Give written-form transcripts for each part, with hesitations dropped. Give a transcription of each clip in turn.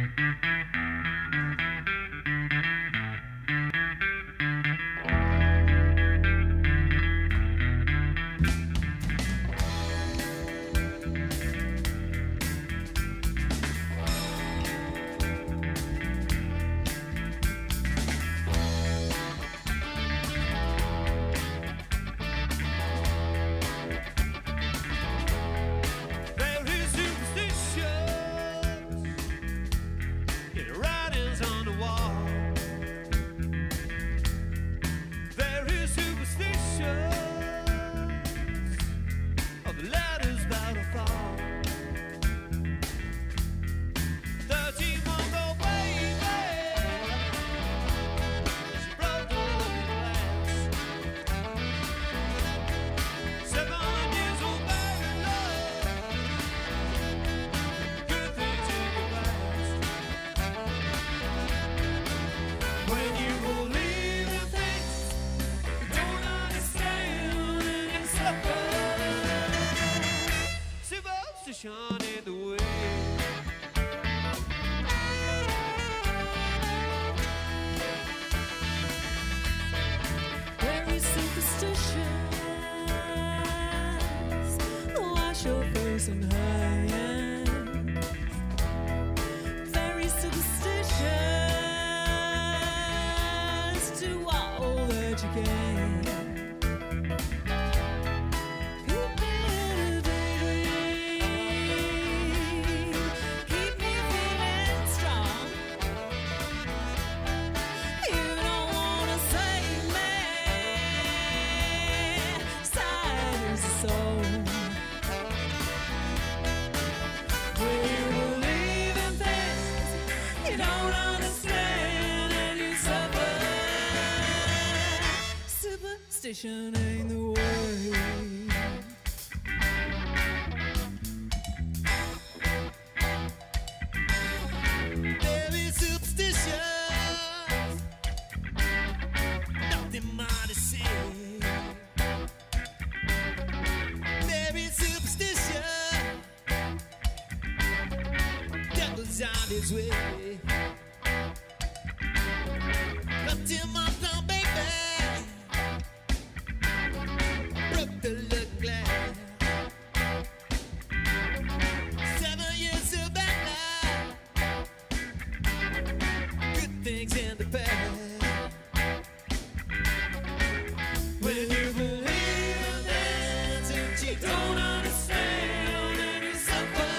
In the way. Very superstitious. Wash your face and hands. Very superstitious. Do all that you can. Superstition ain't the way. Very superstitious, nothing more to say. Very superstitious, devil's on his way. Looked in my thumb, baby. The look glass. 7 years of bad life. Good things in the past. When you believe in this and you don't understand and you suffer.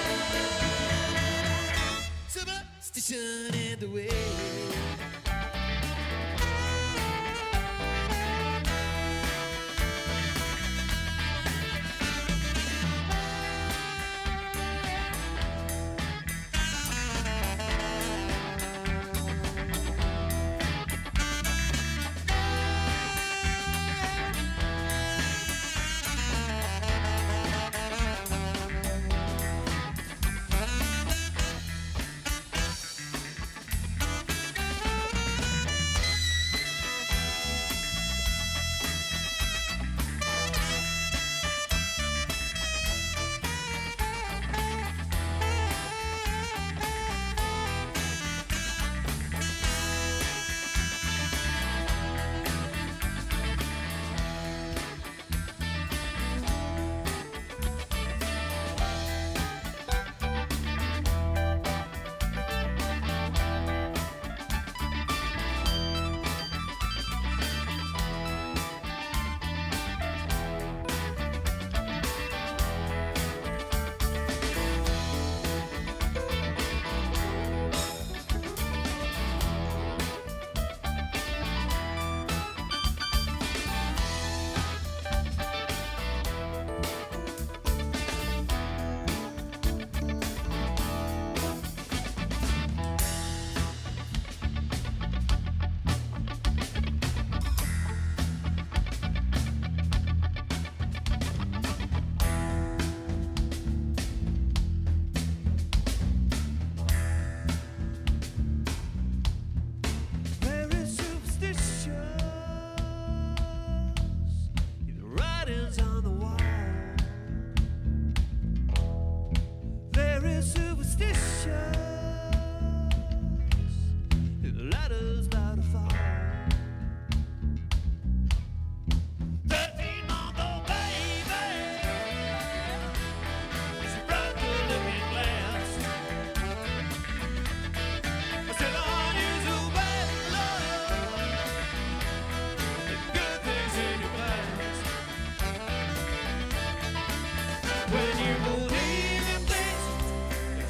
Superstition in the way.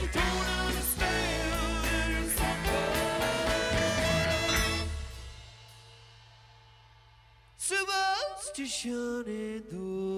don't understand. There's superstition in the